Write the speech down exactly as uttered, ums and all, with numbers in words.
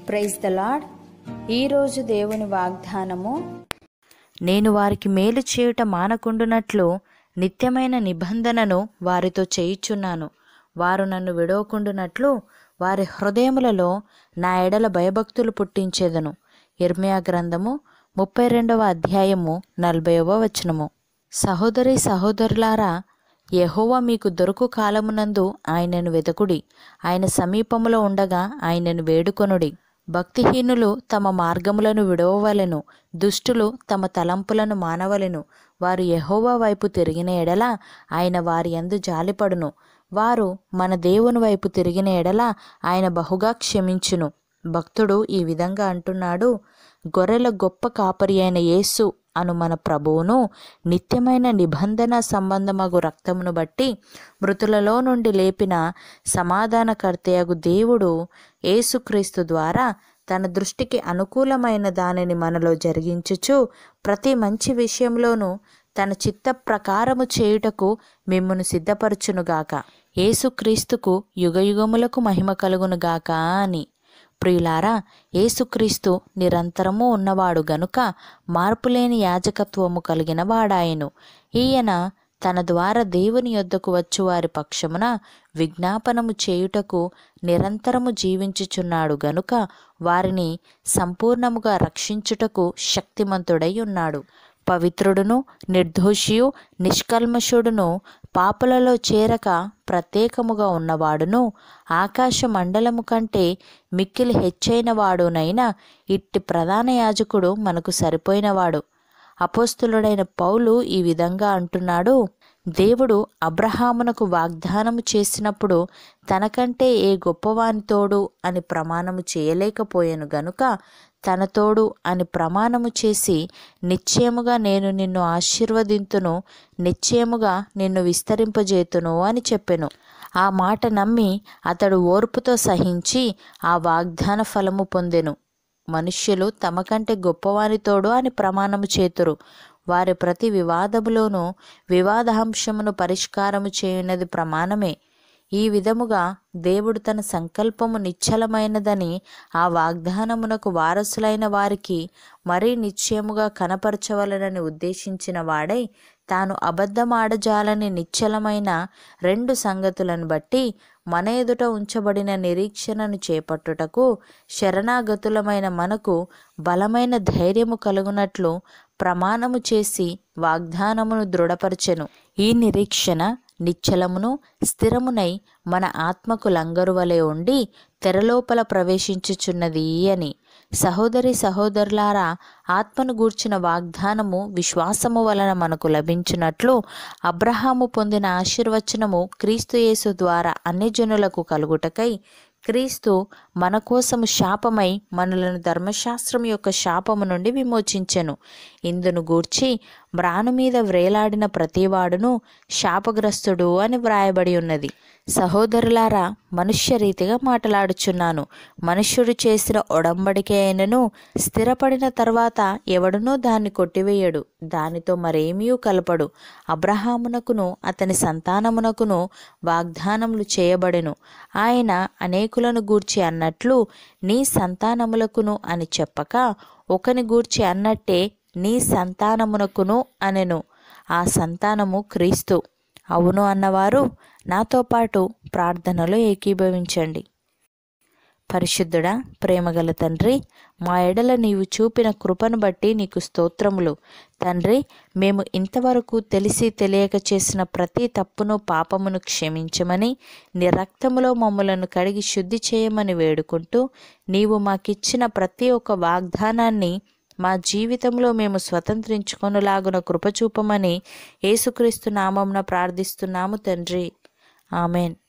Praise the lord. ఈరోజు దేవుని వాగ్దానము, నేను వారికి మేలు చేయుట మానకుండునట్లు నిత్యమైన నిబంధనను వారితో చేయుచున్నాను. వారు నన్ను విడవకుండునట్లు వారి హృదయములలో నా ఎడల భయభక్తులు పుట్టించేదను. ఇర్మీయా గ్రంథము ముప్పై రెండవ అధ్యాయము నలభైవ వచనము. సహోదరి సహోదరులారా, యెహోవా మీకు దొరుకు కాలమునందు ఆయనను వెదకుడి, ఆయన సమీపములో ఉండగా ఆయనను వేడుకొనుడి. భక్తిహీనులు తమ మార్గములను విడవవలెను, దుష్టులు తమ తలంపులను మానవలెను. వారు యెహోవా వైపు తిరిగిన ఎడల ఆయన వారి యందు జాలిపడును. వారు మన దేవుని వైపు తిరిగిన ఎడల ఆయన బహుగా క్షమించును. భక్తుడు ఈ విధంగా అంటున్నాడు: గొర్రెల గొప్ప కాపరి అయిన యేసు అను మన ప్రభువును, నిత్యమైన నిబంధన సంబంధమగు రక్తమును బట్టి మృతులలో నుండి లేపిన సమాధానకర్తయగు దేవుడు యేసుక్రీస్తు ద్వారా తన దృష్టికి అనుకూలమైన దానిని మనలో జరిగించుచు ప్రతి మంచి విషయంలోనూ తన చిత్త ప్రకారము చేయుటకు మిమ్మును సిద్ధపరచునుగాక. యేసుక్రీస్తుకు యుగయుగములకు మహిమ కలుగునుగాక అని. ప్రియులారా, యేసుక్రీస్తు నిరంతరము ఉన్నవాడు గనుక మార్పులేని యాజకత్వము కలిగిన వాడాయను. ఈయన తన ద్వారా దేవుని యొద్దకు వచ్చు వారి పక్షమున విజ్ఞాపనము చేయుటకు నిరంతరము జీవించుచున్నాడు గనుక వారిని సంపూర్ణముగా రక్షించుటకు శక్తిమంతుడై ఉన్నాడు. పవిత్రుడును నిర్దోషియు నిష్కల్మషుడును పాపులలో చేరక ప్రత్యేకముగా ఉన్నవాడును ఆకాశ మండలము కంటే మిక్కిలి హెచ్చైన వాడునైన ఇట్టి ప్రధాన యాజకుడు మనకు సరిపోయినవాడు. అపోస్తులుడైన పౌలు ఈ విధంగా అంటున్నాడు: దేవుడు అబ్రహామునకు వాగ్దానము చేసినప్పుడు తనకంటే ఏ గొప్పవాని తోడు అని ప్రమాణము చేయలేకపోయాను గనుక తన తోడు అని ప్రమాణము చేసి నిశ్చయముగా నేను నిన్ను ఆశీర్వదింతును, నిశ్చయముగా నిన్ను విస్తరింపజేతును అని చెప్పెను. ఆ మాట నమ్మి అతడు ఓర్పుతో సహించి ఆ వాగ్దాన ఫలము పొందెను. మనుష్యులు తమకంటే గొప్పవాని తోడు అని ప్రమాణము చేతురు. వారి ప్రతి వివాదములోనూ వివాదాంశమును పరిష్కారము చేయున్నది ప్రమాణమే. ఈ విధముగా దేవుడు తన సంకల్పము నిశ్చలమైనదని ఆ వాగ్దానమునకు వారసులైన వారికి మరీ నిశ్చయముగా కనపరచవలనని ఉద్దేశించిన వాడై తాను అబద్ధమాడజాలని నిశ్చలమైన రెండు సంగతులను బట్టి మన ఎదుట ఉంచబడిన నిరీక్షణను చేపట్టుటకు శరణాగతులమైన మనకు బలమైన ధైర్యము కలుగునట్లు ప్రమాణము చేసి వాగ్దానమును దృఢపరచెను. ఈ నిరీక్షణ నిశ్చలమును స్థిరమునై మన ఆత్మకు లంగరువలే ఉండి తెరలోపల ప్రవేశించుచున్నది అని. సహోదరి సహోదరులారా, ఆత్మను గూర్చిన వాగ్దానము విశ్వాసము వలన మనకు లభించినట్లు అబ్రహాము పొందిన ఆశీర్వచనము క్రీస్తు యేసు ద్వారా అన్ని జనులకు కలుగుటకై క్రీస్తు మన కోసము శాపమై మనలను ధర్మశాస్త్రం యొక్క శాపము నుండి విమోచించెను. ఇందును గూర్చి మ్రాను మీద వ్రేలాడిన ప్రతివాడును శాపగ్రస్తుడు అని వ్రాయబడి ఉన్నది. సహోదరులారా, మనుష్య రీతిగా మాట్లాడుచున్నాను. మనుష్యుడు చేసిన ఒడంబడిక అయినను స్థిరపడిన తర్వాత ఎవడునూ దాన్ని కొట్టివేయడు, దానితో మరేమీ కలపడు. అబ్రహామునకును అతని సంతానమునకును వాగ్దానములు చేయబడెను. ఆయన అనేకులను గూర్చి అన్నట్లు నీ సంతానములకును అని చెప్పక ఒకని గూర్చి అన్నట్టే నీ సంతానమునకును అనెను. ఆ సంతానము క్రీస్తు. అవును అన్నవారు నాతో పాటు ప్రార్థనలో ఏకీభవించండి. పరిశుద్ధుడా, ప్రేమగల తండ్రి, మా ఎడల నీవు చూపిన కృపను బట్టి నీకు స్తోత్రములు. తండ్రి, మేము ఇంతవరకు తెలిసి తెలియక చేసిన ప్రతి తప్పును పాపమును క్షమించమని నీ రక్తములో మమ్ములను కడిగి శుద్ధి చేయమని వేడుకుంటూ నీవు మాకిచ్చిన ప్రతి ఒక్క వాగ్దానాన్ని మా జీవితంలో మేము స్వతంత్రించుకొనులాగున కృపచూపమని యేసుక్రీస్తు నామమున ప్రార్థిస్తున్నాము తండ్రి. ఆమెన్.